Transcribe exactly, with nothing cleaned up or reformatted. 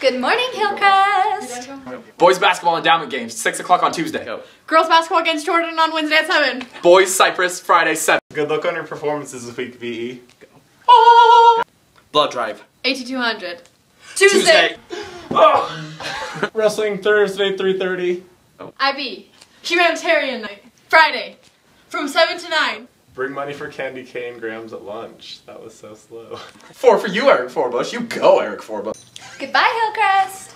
Good morning, Hillcrest. Boys basketball endowment games, six o'clock on Tuesday. Go. Girls basketball against Jordan on Wednesday at seven. Boys Cyprus, Friday, seven. Good luck on your performances this week, V E. Go. Oh. Blood drive. eighty-two hundred. Tuesday. Tuesday. Oh. Wrestling Thursday, three thirty. Oh. I B. Humanitarian night. Friday. From seven to nine. Bring money for candy cane grams at lunch. That was so slow. Four for you, Eric Forbush. You go, Eric Forbush. Goodbye, Hillcrest.